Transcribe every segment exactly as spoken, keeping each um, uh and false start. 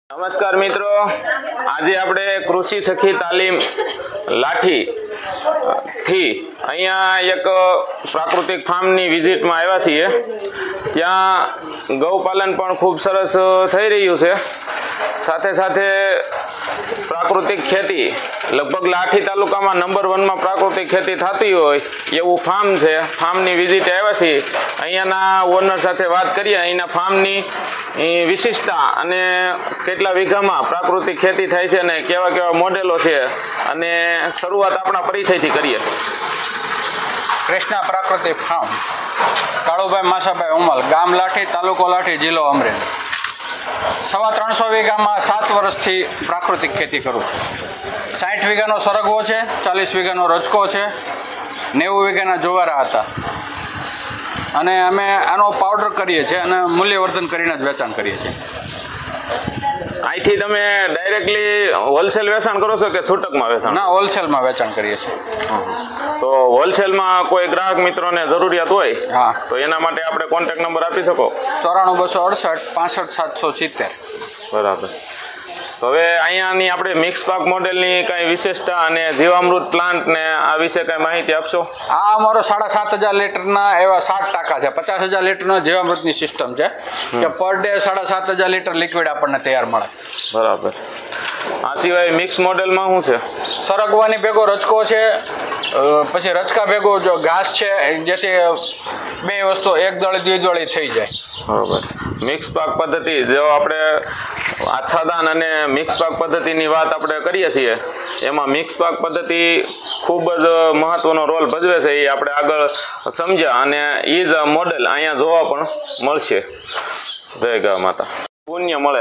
નમસ્કાર મિત્રો, આજે આપણે કૃષિ સખી તાલીમ લાઠી થી અહીંયા એક પ્રાકૃતિક ફાર્મની વિઝિટમાં આવ્યા છીએ। ત્યાં ગૌપાલન પણ ખૂબ સરસ થઈ રહ્યું છે। સાથે સાથે પ્રાકૃતિક ખેતી લગભગ લાઠી તાલુકામાં નંબર વનમાં પ્રાકૃતિક ખેતી થતી હોય એવું ફાર્મ છે। ફાર્મની વિઝિટ આવ્યા છીએ। અહીંયાના ઓનર સાથે વાત કરીએ અહીંના ફાર્મની વિશિષ્ટતા અને કેટલા વીઘામાં પ્રાકૃતિક ખેતી થાય છે અને કેવા કેવા મોડેલો છે અને શરૂઆત આપણા પરિચયથી કરીએ। કૃષ્ણા પ્રાકૃતિક ફાર્મ, કાળુભાઈ માસાભાઈ ઉમલ, ગામ લાઠી, તાલુકો લાઠી, જિલ્લો અમરેલી। સવા ત્રણસો વીઘામાં સાત વર્ષથી પ્રાકૃતિક ખેતી કરું છું। સાઠ વીઘાનો સરગવો છે, ચાલીસ વીઘાનો રચકો છે, નેવું વીઘાના જુવારા હતા અને અમે આનો પાવડર કરીએ છીએ અને મૂલ્યવર્ધન કરીને જ વેચાણ કરીએ છીએ। અહીંથી તમે ડાયરેક્ટલી હોલસેલ વેચાણ કરો છો કે છૂટકમાં વેચાણ? ના, હોલસેલમાં વેચાણ કરીએ છીએ। તો હોલસેલમાં કોઈ ગ્રાહક મિત્રોને જરૂરિયાત હોય હા તો એના માટે આપણે કોન્ટેક્ટ નંબર આપી શકો? ચોરાણું બસો અડસઠ પાસઠ સાતસો સિત્તેર। બરાબર। તો હવે અહીંયાની આપણે મિક્સ પાક મોડેલની કાંઈ વિશેષતા અને જીવામૃત પ્લાન્ટ ને આ વિશે કાંઈ માહિતી આપશો? આ અમારો સાડા સાત હજાર લીટરના એવા સાત ટાંકા છે। પચાસ હજાર લીટરનો જીવામૃતની સિસ્ટમ છે કે પર ડે સાડા સાત હજાર લીટર લિક્વિડ આપણને તૈયાર મળે। બરાબર। આ સિવાય મિક્સ મોડેલમાં શું છે? સરગવાની ભેગો રચકો છે, પછી રચકા ભેગો જો ઘાસ છે, જેથી બે વસ્તુ એક દળી દ્વિદળી થઈ જાય। બરાબર। મિક્સ પાક પદ્ધતિ જો આપણે આચ્છાદન અને મિક્સ પાક પદ્ધતિની વાત આપણે કરીએ છીએ એમાં મિક્સ પાક પદ્ધતિ ખૂબ જ મહત્વનો રોલ ભજવે છે એ આપણે આગળ સમજ્યા અને એ જ મોડેલ અહીંયા જોવા પણ મળશે। જય ગા માતા, પુણ્ય મળે।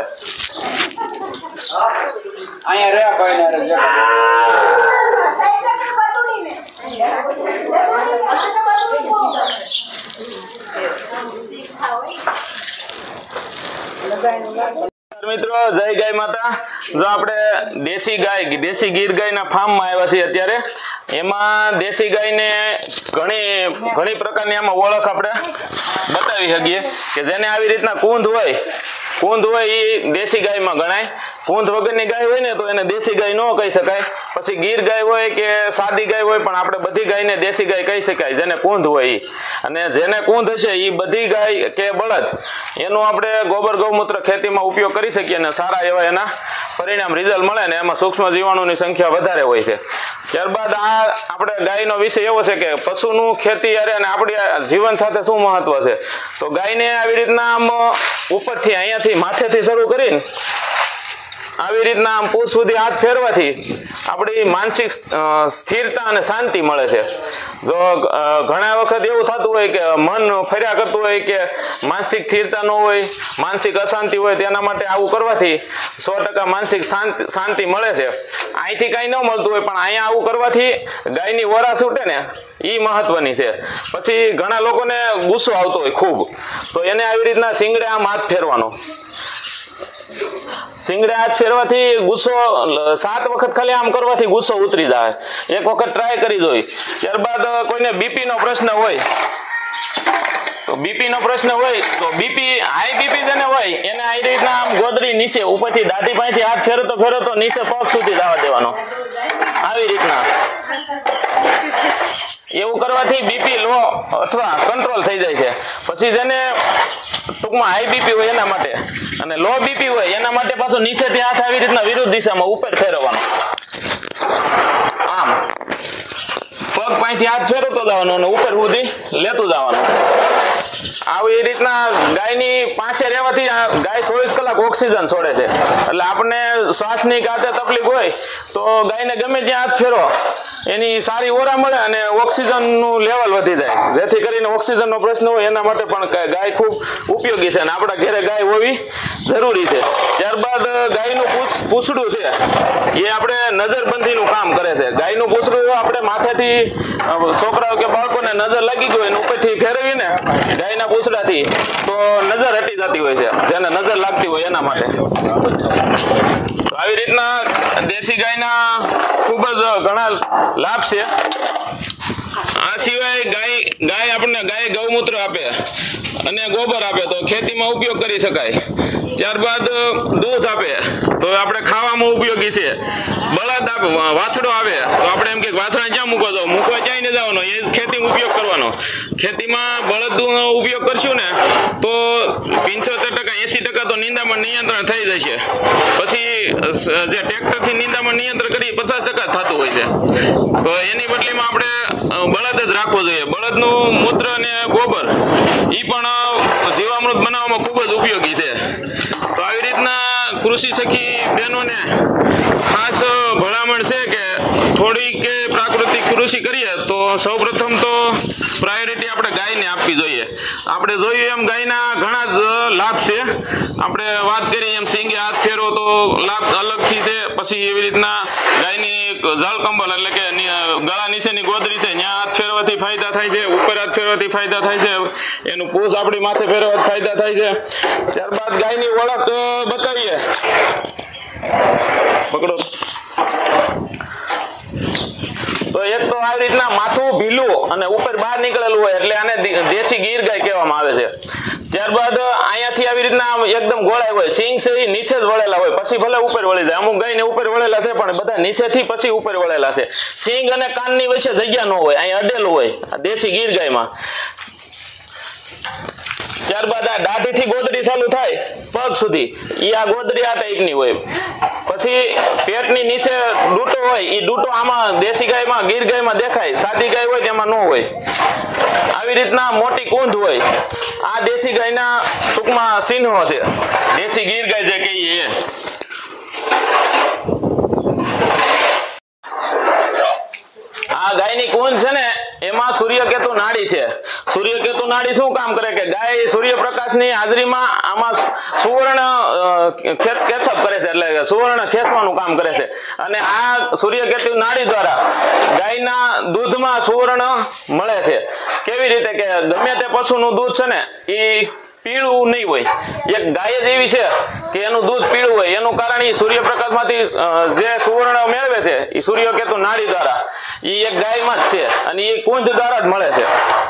અહીંયા રહ્યા ભાઈ મિત્રો, જય ગાય માતા। જો આપણે દેશી ગાય દેશી ગીર ગાયના ફાર્મમાં આવ્યા છીએ અત્યારે, એમાં દેશી ગાયને ઘણી ઘણી પ્રકારની આમાં ઓળખ આપણે બતાવી શકીએ કે જેને આવી રીતના કુંધ હોય કુંધ હોય એ દેશી ગાયમાં ગણાય। કુંધ વગરની ગાય હોય ને તો એને દેશી ગાય ન કહી શકાય। પછી ગીર ગાય હોય કે સાદી ગાય હોય પણ આપણે બધી ગાયને દેશી ગાય કહી શકાય જેને કુંધ હોય એ। અને જેને કુંધ હશે એ બધી ગાય કે બળદ એનો આપણે ગોબર ગૌમૂત્ર ખેતીમાં ઉપયોગ કરી શકીએ અને સારા એવા એના પરિણામ રિઝલ્ટ મળે ને એમાં સૂક્ષ્મ જીવાણુની સંખ્યા વધારે હોય છે। ત્યારબાદ આ આપણે ગાયનો વિષય એવો છે કે પશુનું ખેતી અરે અને આપણી જીવન સાથે શું મહત્વ છે। તો ગાયને આવી રીતના આમ ઉપરથી અહીંયાથી માથેથી શરૂ કરીને આવી રીતના આમ પૂછ સુધી હાથ ફેરવાથી આપણી માનસિક સ્થિરતા અને શાંતિ મળે છે। જો ઘણા વખત એવું થતું હોય કે મન ફર્યા કરતું હોય કે માનસિક સ્થિરતા ન હોય, માનસિક અશાંતિ હોય, તેના માટે આવું કરવાથી સો ટકા માનસિક શાંતિ મળે છે। અહીંથી કાંઈ ન મળતું હોય પણ અહીંયા આવું કરવાથી ગાયની વરા છૂટે ને એ મહત્વની છે। પછી ઘણા લોકોને ગુસ્સો આવતો હોય ખૂબ, તો એને આવી રીતના શિંગડે આમ હાથ ફેરવાનો, શિંગડે હાથ ફેરવાથી ગુસ્સો સાત વખત ખાલી આમ કરવાથી ગુસ્સો ઉતરી જાય। એક વખત ટ્રાય કરી જોઈ। ત્યારબાદ કોઈને બીપી નો પ્રશ્ન હોય તો બીપી નો પ્રશ્ન હોય તો બીપી હાઈ બીપી જેને હોય એને આવી રીતના આમ ગોદરી નીચે ઉપરથી દાઢી પાસેથી હાથ ફેરતો ફેરતો નીચે પગ સુધી જવા દેવાનો, આવી રીતના। એવું કરવાથી બીપી લો અથવા કંટ્રોલ થઈ જાય છે। પછી જેને ટૂંકમાં હાઈ બીપી હોય એના માટે અને લો બીપી હોય એના માટે પાછો નીચેથી હાથ આવી રીતના વિરુદ્ધ દિશામાં ઉપર ફેરવવાનો, આમ પગ પાસેથી હાથ ફેરવતો જવાનો અને ઉપર સુધી લેતું જવાનું। આવી રીતના ગાયની પાસે રહેવાથી ગાય ચોવીસ કલાક ઓક્સિજન છોડે છે એટલે આપણને શ્વાસની કાતે તકલીફ હોય તો ગાયને ગમે ત્યાં હાથ ફેરવો એની સારી ઓરા મળે અને ઓક્સિજનનું લેવલ વધી જાય, જેથી કરીને ઓક્સિજનનો પ્રશ્ન હોય એના માટે પણ ગાય ખૂબ ઉપયોગી છે અને આપણા ઘરે ગાય હોવી જરૂરી છે। ત્યારબાદ ગાયનું પૂંછડું છે એ આપણે નજરબંધીનું કામ કરે છે। ગાયનું પૂંછડું આપણે માથેથી છોકરાઓ કે બાળકોને નજર લાગી ગઈ હોય ઉપરથી ફેરવીને ગાયના પૂંછડાથી તો નજર હટી જતી હોય છે, જેને નજર લાગતી હોય એના માટે। આવી રીતના દેશી ગાયના ખૂબ જ ઘણા લાભ છે। આ સિવાય ગાય ગાય આપણને ગાય ગૌમૂત્ર આપે અને ગોબર આપે તો ખેતીમાં ઉપયોગ કરી શકાય। ત્યારબાદ દૂધ આપે તો આપણે ખાવામાં ઉપયોગી છે. બળદ આપે, વાછડો આવે તો આપણે એમ કે વાછડા ક્યાં મૂકો તો મૂકવા ક્યાંય ન જવાનો, એ ખેતીમાં ઉપયોગ કરવાનો. ખેતીમાં બળદનો ઉપયોગ કરશું ને તો પંચોતેર ટકા એસી ટકા તો નિંદામણ નિયંત્રણ થઈ જશે. પછી જે ટ્રેક્ટરથી નિંદામણ નિયંત્રણ કરી પચાસ ટકા થતું હોય છે. તો એની બદલીમાં આપણે બળદ જ રાખવો જોઈએ. બળદનું મૂત્ર અને ગોબર એ પણ જીવામૃત બનાવવામાં ખૂબ જ ઉપયોગી છે. તો આવી રીતના કૃષિ સખી બહેનોને ખાસ ભલામણ છે કે થોડીક કે પ્રાકૃતિક કૃષિ કરીએ તો સૌપ્રથમ તો પ્રાયોરિટી આપણે ગાયને આપવી જોઈએ. આપણે જોઈએ એમ ગાયના ઘણા જ લાભ છે. આપણે વાત કરીએ એમ સિંગે હાથ ફેરો તો લાભ અલગથી છે. પછી એવી રીતના ગાયની જળકંબલ એટલે કે ગળા નીચેની ગોદડી છે ત્યાં હાથ ફેરવાથી ફાયદા થાય છે, ઉપર હાથ ફેરવાથી ફાયદા થાય છે, એનું પૂછ આપણી માથે ફેરવાથી ફાયદા થાય છે. ત્યારબાદ ગાયની ઓળખ બતાવીએ. પકડો. તો એક તો આવી રીતના માથું ભીલું અને ઉપર બહાર નીકળેલું હોય એટલે આને દેશી ગીર ગાય કહેવામાં આવે છે. ત્યારબાદ અહીંયાથી આવી રીતના એકદમ ગોળાઈ હોય, સિંગ છે એ નીચે જ વળેલા હોય, પછી ભલે ઉપર વળી જાય. અમુક ગાયને ઉપર વળેલા છે પણ બધા નીચેથી પછી ઉપર વળેલા છે. સિંગ અને કાનની વચ્ચે જગ્યા ન હોય, અહીં અડેલું હોય દેશી ગીર ગાયમાં. ત્યારબાદ આ દાઢીથી ગોદડી ચાલુ થાય પગ સુધી, એ આ ગોદડી આ ટાઈપની હોય. પછી પેટની નીચે ડૂટો હોય, એ ડૂટો આમાં દેશી ગાયમાં ગીર ગાયમાં દેખાય, સાદી ગાય હોય તેમાં ન હોય. આવી રીતના મોટી કુંધ હોય. આ દેશી ગાયના ટૂંકમાં ચિહ્નો છે, દેશી ગીર ગાય જે કહીએ એ. આ ગાયની કુંજ છે ને એમાં સૂર્યકેતુ નાડી છે. સૂર્યકેતુ નાડી શું કામ કરે કે ગાય સૂર્યપ્રકાશની હાજરીમાં આમાં સુવર્ણ ખેંચપ કરે છે, એટલે સુવર્ણ ખેંચવાનું કામ કરે છે. અને આ સૂર્યકેતુ નાડી દ્વારા ગાયના દૂધમાં સુવર્ણ મળે છે. કેવી રીતે કે ગમે તે પશુનું દૂધ છે ને એ પીળું નહીં હોય. એક ગાય જ એવી છે કે એનું દૂધ પીળું હોય, એનું કારણ એ સૂર્યપ્રકાશમાંથી જે સુવર્ણ મેળવે છે એ સૂર્યકેતુ નાડી દ્વારા એ એક ગાયમાં જ છે અને એ કુંજ દ્વારા જ મળે છે.